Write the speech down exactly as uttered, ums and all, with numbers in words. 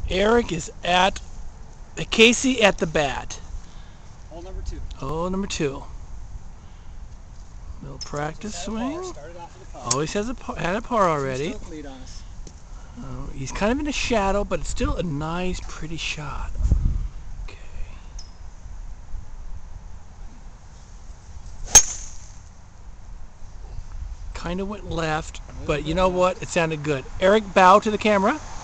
Eric is at Casey at the bat. Hole number two. Hole number two. Little practice swing. Always has a par, had a par already. Lead on us. Oh, he's kind of in the shadow, but it's still a nice, pretty shot. Okay. Kind of went left, but you know what? It sounded good. Eric, bow to the camera.